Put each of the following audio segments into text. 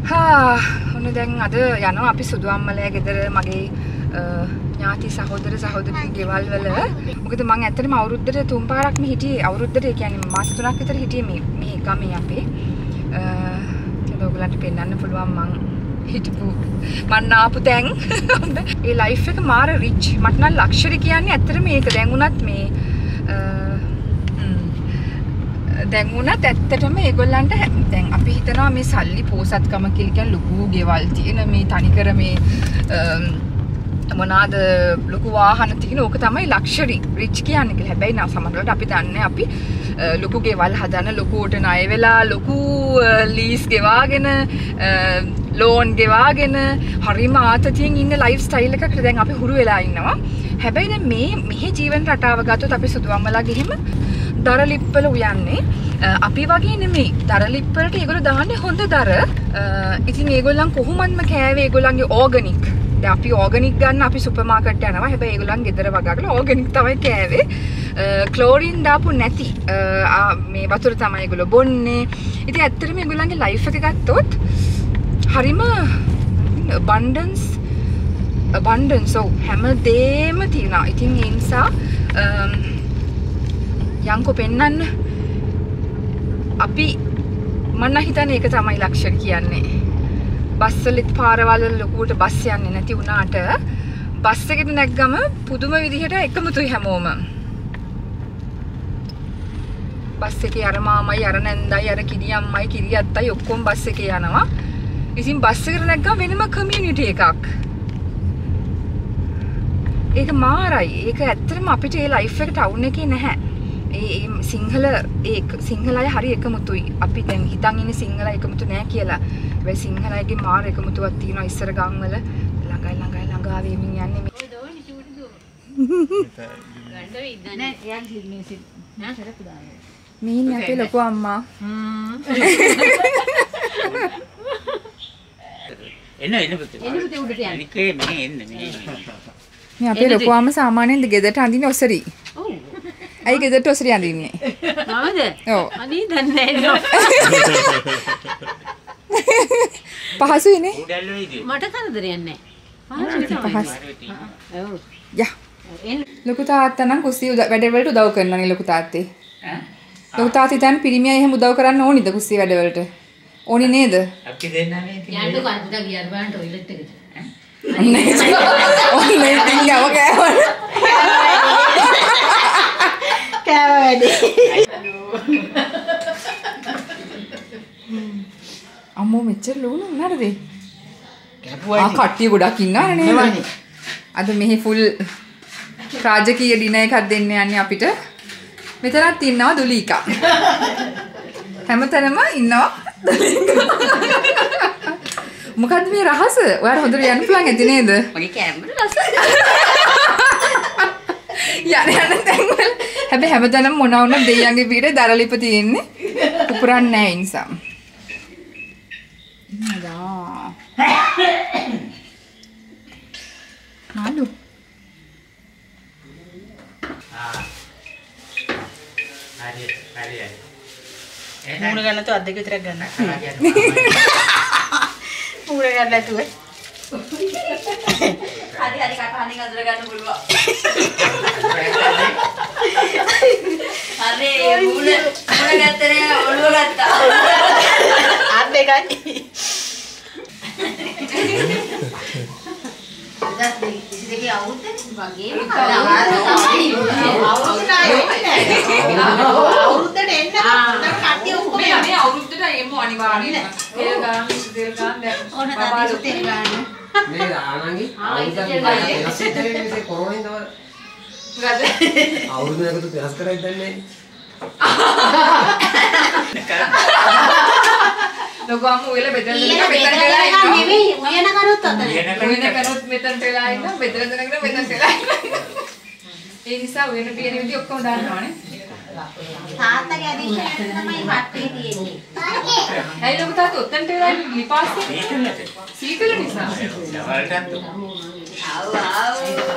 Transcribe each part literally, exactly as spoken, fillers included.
හා ඔන්න දැන් අද යනවා අපි සුදු අම්මලා ගෙදර මගේ ඥාති සහෝදර සහෝදරි ගෙවල් වල. මොකද මම ඇත්තටම අවුරුද්දට තුන් පාරක්ම හිටියේ. අවුරුද්දට ඒ කියන්නේ මාස තුනක් විතර හිටියේ මේ මේ ගමේ අපේ. ඒක ඔයගලන්ට පෙන්වන්න පුළුවන් මං හිටපු මං ආපු තැන්. ඒ ලයිෆ් එක මාර රිච්. මට නම් ලක්ෂරි කියන්නේ ඇත්තටම මේක. දැන් උනත් මේ දැන් උනත් ඇත්තටම ඒගොල්ලන්ට දැන් අපි හිතනවා මේ සල්ලි පෝසත්කම කියලා කියන්නේ ලොකු ගෙවල් තියෙන මේ තනිකර මේ මොනවාද ලොකු වාහන තියෙන ඕක තමයි ලක්ෂරි රිච් කියන්නේ කියලා. හැබැයි නා සමහරවිට අපි දන්නේ අපි ලොකු ගෙවල් හදන ලොකුට ණය වෙලා ලොකු ලීස් ගෙවාගෙන ලෝන් ගෙවාගෙන හරිම ආතතියෙන් ඉන්න ලයිෆ් ස්ටයිල් එකකට දැන් අපි හුරු වෙලා ඉන්නවා. හැබැයි දැන් මේ මෙහි ජීවන රටාව ගත්තොත් අපි සුදු අම්මලා ගිහිම දර ලිප්පල උයන්නේ අපි වගේ නෙමෙයි. දර ලිප්පලට ඒගොල්ලෝ දාන්නේ හොඳ දර. ඉතින් ඒගොල්ලන් කොහොමත්ම කෑවේ ඒගොල්ලන්ගේ ඕගනික්. දැන් අපි ඕගනික් ගන්න අපි සුපර් මාකට් යනවා. හැබැයි ඒගොල්ලන් ගෙදර වගාකලා ඕගනික් තමයි කෑවේ. ක්ලෝරින් දාපු නැති මේ වතුර තමයි ඒගොල්ලෝ බොන්නේ. ඉතින් ඇත්තටම ඒගොල්ලන්ගේ ලයිෆ් එක ගත්තොත් හරිම abundance abundance so හැමදේම තියෙනවා. ඉතින් ඒ නිසා යංකෝ පෙන්නන්න අපි මන්න හිතන්නේ ඒක තමයි ලක්ෂණ කියන්නේ. බස් වලත් පාරවල් ලොකුවට බස් යන්නේ නැති වුණාට බස් එකට නැග්ගම පුදුම විදිහට එකමුතුයි හැමෝම. බස් එකේ අර මාමයි අර නැන්දයි අර කිරියම්මයි කිරියත්තයි ඔක්කොම බස් එකේ යනවා. ඉතින් බස් එකට නැග්ගම වෙනම කමියුනිටි එකක්. ඒක මාරයි. ඒක ඇත්තටම අපිට ඒ ලයිෆ් එක ටවුන් එකේ නැහැ. ඒ සිංහල ඒ සිංහල අය හරි එකමුතුයි. අපි දැන් හිතන් ඉන්නේ සිංහල එකමුතු නෑ කියලා. හැබැයි සිංහල අයගේ මාර එකමුතුවක් තියෙනවා ඉස්සර ගම් වල. ළඟයි ළඟයි ළඟා වෙමින් යන්නේ මේ. ඔය දෝනි චූටි දෝ. ගන්න වෙයිද නෑ එයා මේ සිත් නෑ සරපු දාන්නේ. මේ ඉන්නේ අපේ ලොකු අම්මා. හ්ම්. එන්න එන්න පුතේ. එන්න පුතේ උඩට යන්න. නිකේ මේ එන්න මේ. මේ අපේ ලොකු අම්මා සාමාන්‍යයෙන් ගෙදරට අඳින්නේ ඔසරි. ඔව්. අයි ගෙදරට ඔසරි අඳින්නේ. නේද? ඔව්. අනේ දන්නේ නෑ. පහසුයිනේ. මට කරදරයක් නෑ. පහසු. ඔව්. යා. ලොකු තාත්තා නම් කුස්සිය වැඩ වලට උදව් කරනවානේ ලොකු තාත්තේ. ඈ? ලොකු තාත්තා ඉතින් පිරිමියා එහෙම උදව් කරන්න ඕනිද කුස්සිය වැඩ වලට? ඕනි නේද? අපි දෙන්නනේ ඉතින්. යන්න කන්දට ගියාට බලන්න ටොයිලට් එකට. ඔන්නේ ඔන්නේ ඉතින් ගම කෑවල. කෑව වැඩි. අම්මෝ මෙච්චර ලුණු නේද? කැපුවා. ආ කට්ටිය ගොඩක් ඉන්නවනේ නේද? අද මෙහි ෆුල් රාජකීය ඩිනර් එකක් දෙන්න යන්නේ අපිට. මෙතනත් ඉන්නවා දුලීකා. හැමතැනම ඉන්නවා දුලීකා. මොකද්ද මේ රහස? ඔයාලා හොඳට යන්න පුළුවන් ඇති නේද? මගේ කැමර රස. යන්න යන්න තැන් වල. හැබැයි හැමදාම මොනවා වුණත් දෙයියන්ගේ පිටේ දරලිප තියෙන්නේ. උපුරන්නේ නැහැ ඒ නිසා. නේදා. හලෝ. ආ. හරි හරි. මූණ ගන්න තෝ අත් දෙක විතරක් ගන්න. මූණ ගන්න නැතුව. හරි හරි කටහඬින් අදලා ගන්න පුළුවන්. හරි මූණ මූණ ගත්තනේ ඔළුව ගත්තා. අත් දෙකයි. දැන් දෙකේ අවුරුද්දේ වගේම අවුරුද්දට එන්න කට්ටිය ඔක්කොම මේ අවුරුද්දට එමු අනිවාර්යයෙන්. තෙල් ගාන තෙල් ගාන දැන් ඕන දාලා තෙල් ගාන. මේ ආනන්ගේ අවුරුද්දට කොරෝනෙන් තව ගද අවුරුද්දකට වෙනස් කරයි දන්නේ. ලොකු අම්මු වෙල බෙදලා දෙන්න මෙතන වෙලා ඉන්නවා. නෙමෙයි උයන කරොත් අතන. උයන කරොත් මෙතන වෙලා ඉන්නවා. බෙදලා දෙනකම් මෙතන වෙලා ඉන්නවා. ඒ නිසා උයන පියන විදිහ ඔක්කොම දාන්නවානේ. තාත්තගේ ඇදිෂන් එක තමයි වටේ තියෙන්නේ. ඇයි ලොකු තාත්තා ඔතනට වෙලා ඉන්නේ ලිපාස්සේ? සීතල නිසා. ආව ආව.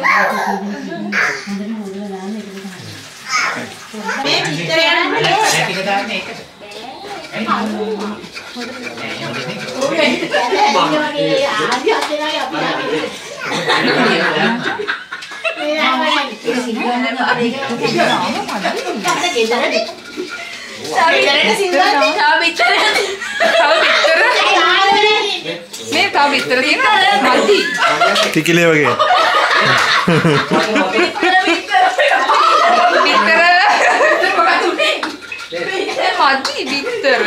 මේ පිටර යන්නේ ටික දාන්නේ ඒකට. මේ තව විතර තියෙනවා මදි. ටිකිලේ වගේ. විතර විතර මදි විතර.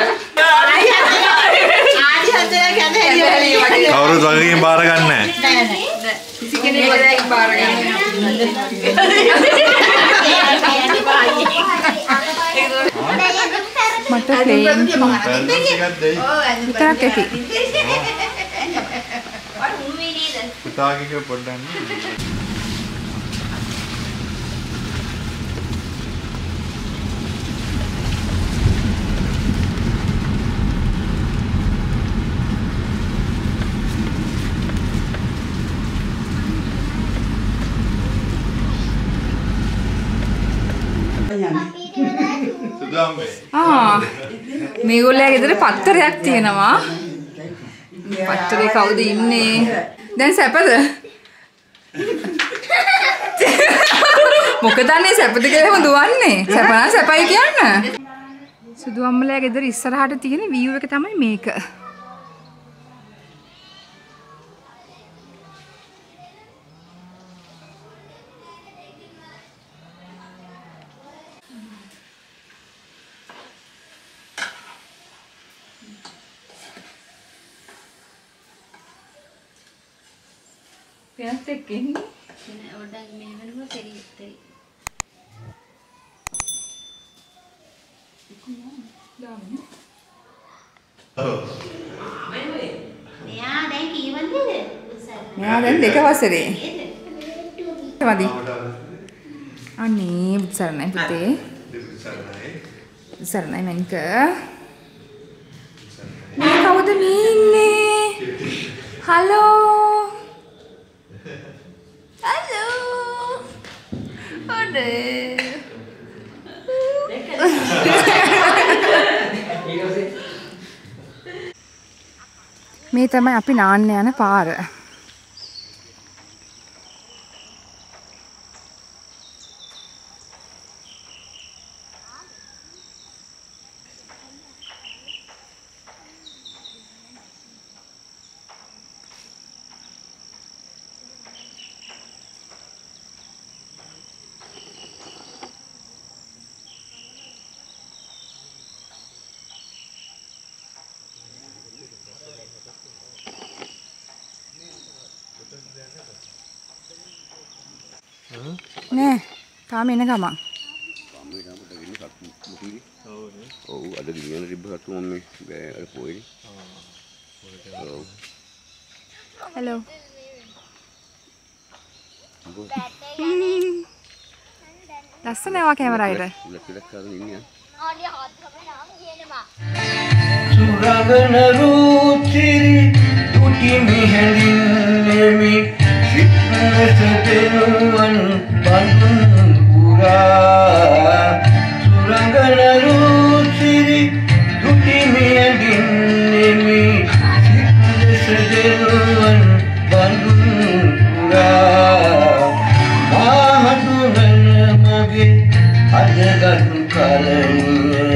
කවුරුත් වගකීම් බාර ගන්න නැහැ. නෑ නෑ. කිසි කෙනෙක් වගකීම් බාර ගන්න මට ප්ලේන් විතරක් ඇති. පුතාගේ පොඩ්ඩක් ආ මේගොල්ලෝ ගෙදර පත්තරයක් තියෙනවා. පත්තරේ කවුද ඉන්නේ? දැන් සැපද? මොකද අනේ සැපද කියලා දුවන්නේ? සැප නම් සැපයි කියන්න. සුදු අම්මලා ගෙදර ඉස්සරහට තියෙන view එක තමයි මේක. Piaste que ni. Ahora me vengo teri teri. Nea දැන් කීවන්දද? මෙයා දැන් දෙක වසරේ. මදි. අනේ උත්සරණයි පුතේ. උත්සරණයි මංක. මේ කවුද මේ ඉන්නේ? හලෝ. Halo. Aduh. මේ තමයි අපි නාන්න යන පාර. Nè, තාම එන ගමන්. ඔව් අද ගියන රිබ් හතු මම මේ අර පොයි. ඔව්. Hello. ලස්සන ඒවා කැමරාවට. ලැපිලක් කරගෙන ඉන්නේ. සුරංගන රූතිරි තුටි මිහැලින්නේමි සිත්නස දෙනුවන් බඳුන් පුරා සුරංගන රූතිරි තුටි මිහැලින්නේමි සිත්නස දෙනුවන් බඳුන් පුරා මාහතුනන මගේ අදගත් කලන්නේ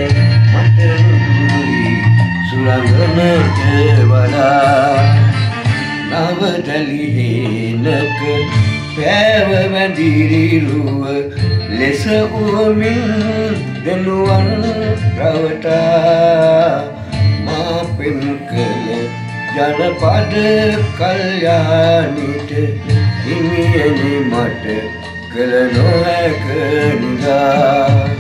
සුරංගනට වඩා නවතලිහේනක පෑව මැදිරිරුව ලෙස උවමින් දෙනුවන් රවටා මා පෙම් කළ ජනපද කල්යානිට හිමියනි මට කළ නොහැක නිදා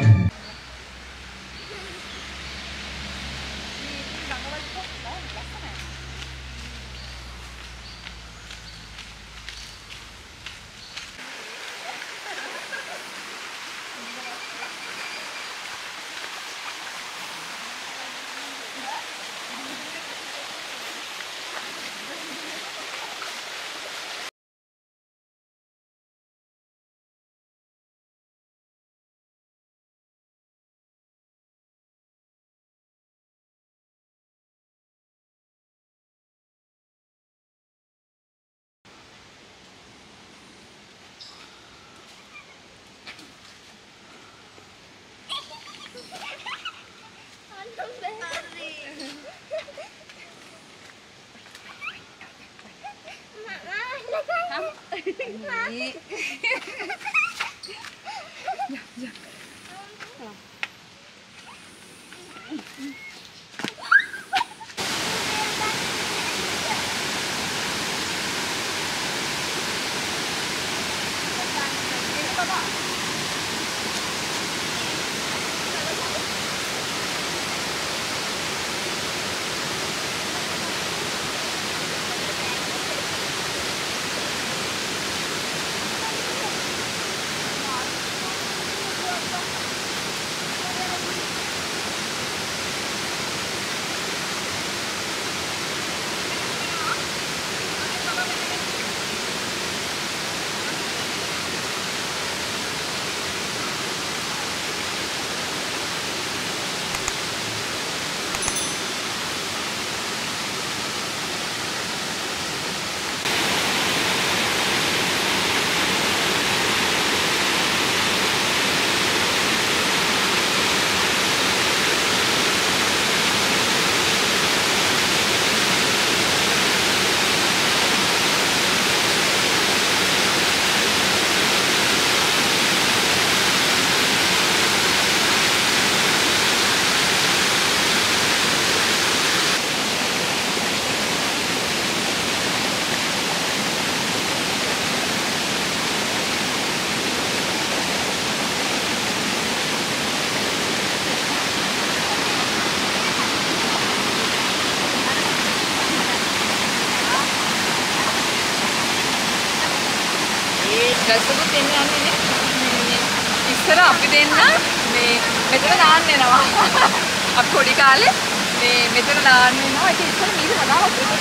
රසකුත් එන්න යන්නේ නේ. ඉස්සර අපි දෙන්න මේ මෙතන නාන්න එනවා. අපි පොඩි කාලේ මේ මෙතන නාන්න එනවා. ඒක ඉස්සර මීට වඩා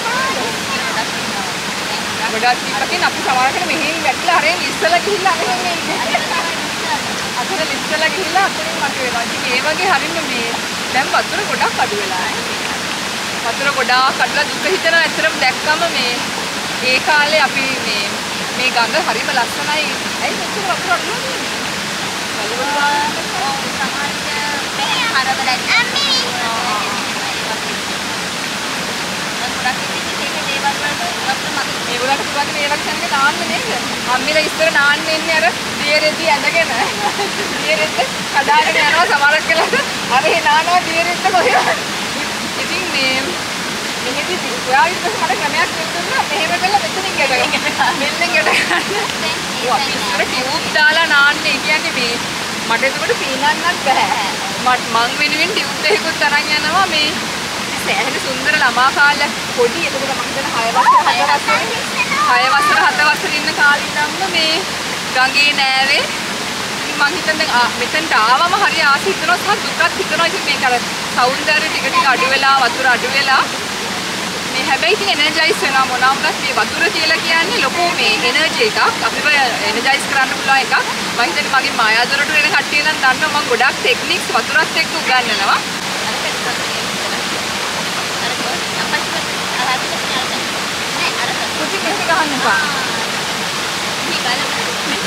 ගොඩක් ඉපකින් අපි සමහරකට මෙහෙන් වැටලා හරියෙන් ඉස්සලා ගිහිල්ලා අරගෙන ඉන්නේ. අතන ඉස්සලා ගිහිල්ලා අතනින් මට වෙනවා. ඉතින් ඒ වගේ හරින්න මේ දැන් වතුර ගොඩක් අඩු වෙලා වතුර ගොඩාක් අඩුලා දුක හිතනවා. ඇත්තටම දැක්කම මේ ඒ කාලේ අපි මේ මේ ගඟ හරිම ලස්සනයි. ඇයි මෙච්චර වතුර අඩු වෙන්නේ? ඔව් සමහරවිට මෙහෙ හරවලා අම්මේ ඒගොල්ලන්ට පුළුවන් මේ ලක්ෂණක නාන්න නේද? අම්මිලා ඉස්සර නාන්න එන්නේ අර දියරෙද්දි ඇඳගෙන. දියරෙද්ද කඩාගෙන යනවා සමහරක් වෙලාවට. අර ඒ නානවා දියරෙද්ද කොහෙද? ඉතින් මේ මෙහෙදි ඔයාගේ ඉස්සර මට ක්‍රමයක් දෙන්නුනා. මෙහෙම කළා මෙතනින් ගැට ගන්න. මෙල්ලෙන් ගැට ගන්න. ඔව් අපි ඉස්සර ටියුබ් දාලා නාන්නේ. කියන්නේ මේ මට එතකොට පීනන්නත් බෑ. මට මං වෙනුවෙන් ටියුබ් එකකුත් තරන් යනවා මේ සෑහෙන සුන්දර ළමා කාලයක් පොඩි එතකොට මම හිතන හය වසර හත වසර හය වසර හත වසර ඉන්න කාලේ ඉඳන්ම මේ ගඟේ නෑවේ මම හිතන දැන් මෙතනට ආවම හරි ආස හිතනවා සහ දුකක් හිතනවා. ඉතින් මේක අර සෞන්දර්ය ටික ටික අඩු වෙලා වතුර අඩු වෙලා මේ හැබැයි ඉතින් එනර්ජයිස් වෙනවා මොනවා වුණත් මේ වතුර කියලා කියන්නේ ලොකු මේ එනර්ජි එකක්. අපිව එනර්ජයිස් කරන්න පුළුවන් එකක්. මම හිතන්නේ මගේ මායාදොරට වෙන කට්ටිය නම් දන්නවා මම ගොඩක් ටෙක්නික්ස් වතුරත් එක්ක උගන්වනවා. කුටි මෙහෙම ගහන්න එපා. මේ බලන්න.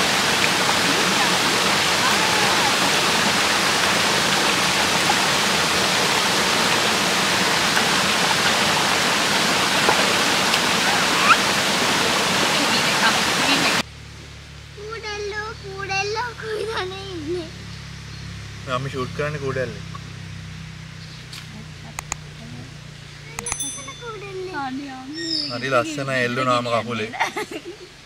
කූඩල්ලෝ කූඩල්ලෝ කොයිදනේ ඉන්නේ? අපි ෂූට් කරන්නේ කූඩල්ලේ. හරි ලස්සනයි එල්ලුනාම කකුලේ.